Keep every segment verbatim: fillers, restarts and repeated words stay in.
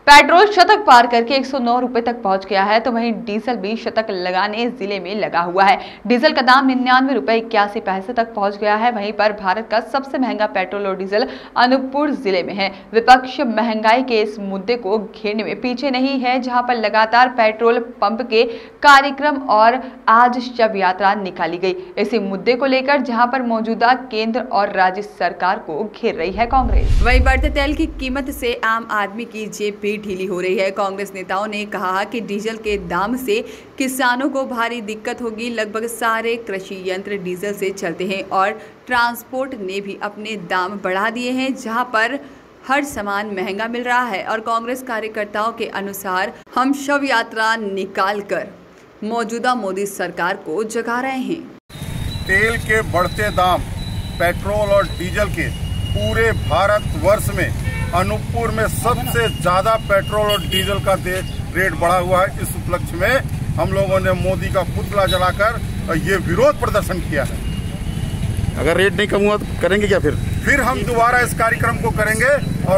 Petrol शतक पार करके एक सौ नौ रुपए तक पहुंच गया है, तो वहीं डीजल भी शतक लगाने जिले में लगा हुआ है। डीजल का दाम निन्यानवे रुपए इक्यासी पैसे तक पहुंच गया है। वहीं पर भारत का सबसे महंगा पेट्रोल और डीजल अनूपपुर जिले में है। विपक्ष महंगाई के इस मुद्दे को घेरने में पीछे नहीं है, जहां पर लगातार पेट्रोल पंप के कार्यक्रम और आज शव यात्रा निकाली गई। इसी मुद्दे को लेकर जहां पर मौजूदा केंद्र और राज्य सरकार को घेर रही है कांग्रेस। वहीं बढ़ते तेल की कीमत से आम आदमी की जेब भी ढीली हो रही है। कांग्रेस नेताओं ने कहा कि डीजल के दाम से किसानों को भारी दिक्कत होगी। लगभग सारे कृषि यंत्र डीजल से चलते हैं और ट्रांसपोर्ट ने भी अपने दाम बढ़ा दिए हैं, जहां पर हर सामान महंगा मिल रहा है। और कांग्रेस कार्यकर्ताओं के अनुसार हम शव यात्रा निकालकर मौजूदा मोदी सरकार को जगा रहे हैं। तेल के बढ़ते दाम, पेट्रोल और डीजल के पूरे भारतवर्ष में अनूपपुर में सबसे ज्यादा पेट्रोल और डीजल का रेट बढ़ा हुआ है। इस उपलक्ष्य में हम लोगों ने मोदी का पुतला जलाकर ये विरोध प्रदर्शन किया है। अगर रेट नहीं कम हुआ तो करेंगे क्या? फिर फिर हम दोबारा इस कार्यक्रम को करेंगे और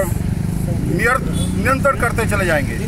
नियंत्रण करते चले जाएंगे।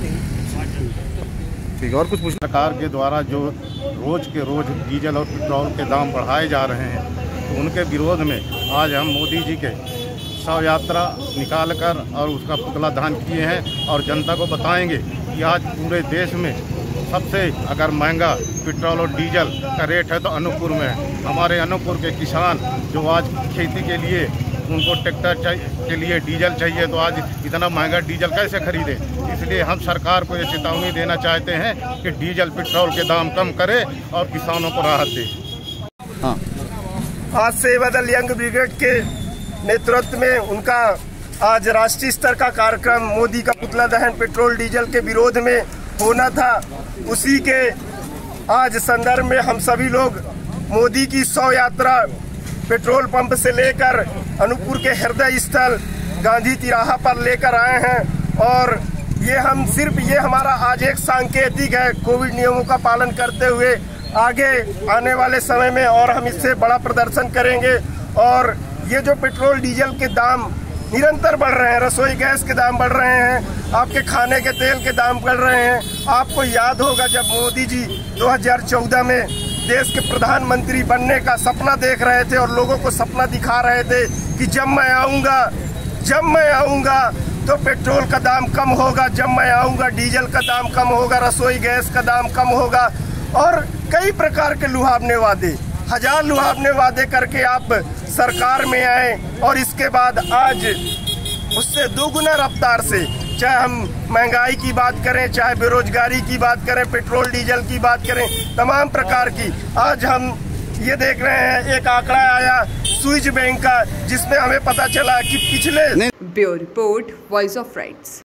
ठीक, और कुछ पूछ सरकार के द्वारा जो रोज के रोज डीजल और पेट्रोल के दाम बढ़ाए जा रहे हैं, तो उनके विरोध में आज हम मोदी जी के शव यात्रा निकाल कर और उसका पुतला दहन किए हैं और जनता को बताएंगे कि आज पूरे देश में सबसे अगर महंगा पेट्रोल और डीजल का रेट है तो अनूपपुर में है। हमारे अनूपपुर के किसान जो आज खेती के लिए उनको ट्रैक्टर के लिए डीजल चाहिए, तो आज इतना महंगा डीजल कैसे खरीदे। इसलिए हम सरकार को ये चेतावनी देना चाहते हैं कि डीजल पेट्रोल के दाम कम करे और किसानों को राहत दे। हाँ, आज से बदल यंग ब्रिगेड के नेतृत्व में उनका आज राष्ट्रीय स्तर का कार्यक्रम मोदी का पुतला दहन पेट्रोल डीजल के विरोध में होना था। उसी के आज संदर्भ में हम सभी लोग मोदी की शव यात्रा पेट्रोल पंप से लेकर अनूपपुर के हृदय स्थल गांधी तिराहा पर लेकर आए हैं। और ये हम सिर्फ ये हमारा आज एक सांकेतिक है, कोविड नियमों का पालन करते हुए आगे आने वाले समय में और हम इससे बड़ा प्रदर्शन करेंगे। और ये जो पेट्रोल डीजल के दाम निरंतर बढ़ रहे हैं, रसोई गैस के दाम बढ़ रहे हैं, आपके खाने के तेल के दाम बढ़ रहे हैं। आपको याद होगा जब मोदी जी दो हज़ार चौदह में देश के प्रधानमंत्री बनने का सपना देख रहे थे और लोगों को सपना दिखा रहे थे कि जब मैं आऊँगा जब मैं आऊँगा तो पेट्रोल का दाम कम होगा, जब मैं आऊँगा डीजल का दाम कम होगा, रसोई गैस का दाम कम होगा। और कई प्रकार के लुभावने वादे, हजार लुभावने वादे करके आप सरकार में आए और इसके बाद आज उससे दोगुना रफ्तार से, चाहे हम महंगाई की बात करें, चाहे बेरोजगारी की बात करें, पेट्रोल डीजल की बात करें, तमाम प्रकार की आज हम ये देख रहे हैं। एक आंकड़ा आया स्विस बैंक का जिसमें हमें पता चला कि पिछले bureau report, Voice of rights.